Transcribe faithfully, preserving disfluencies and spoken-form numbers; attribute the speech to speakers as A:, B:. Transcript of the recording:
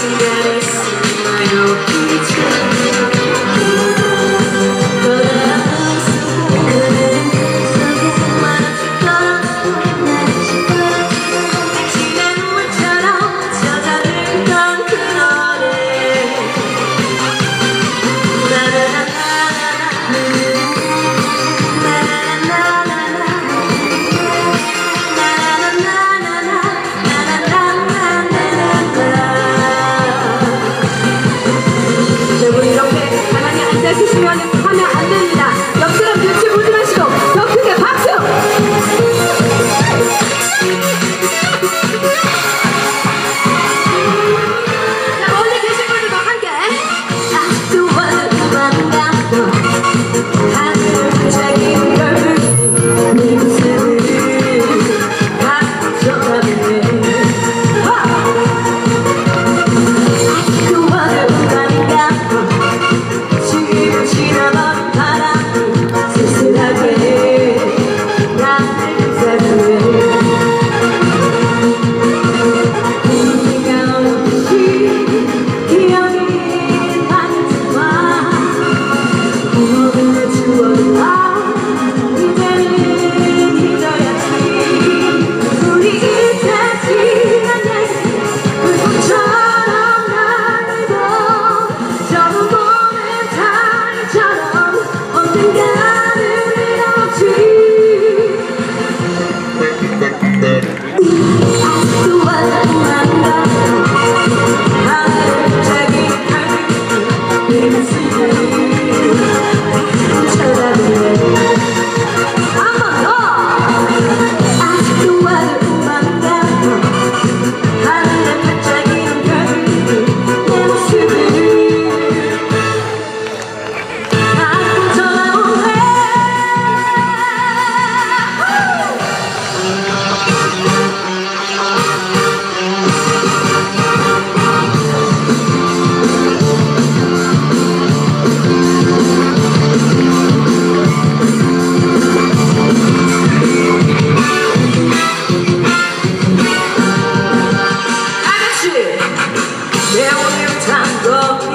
A: 시간이 있나요
B: 주시면 하면 안 됩니다. 옆사람 눈치 보지 마시고 더 크게 박수! 자, 오늘 계신 분들과 함께 아직도 와는 반갑고 하늘을 반짝이는 별빛 네 모습을 가끔 쳐다보네. 아직도 와는 반갑고 지나가는 바람이 쓸쓸하게 나를 사랑해. 네가 없이 기억이 나지만 모든 추억을 다 이제는 잊어야지. 우리 이제 지난 예시 그것처럼 나를 더 저도 아직도 와는 하늘을 반짝이는 별빛 네 모습을 쳐다보네. 한 번 더! 아직도 와는 반갑고 하늘을 반짝이는 별빛 내 모습을 안고 전화오네. 내 오늘 탄거